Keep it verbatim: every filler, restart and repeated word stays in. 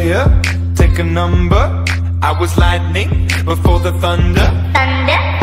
player, take a number. I was lightning before the thunder. Thunder.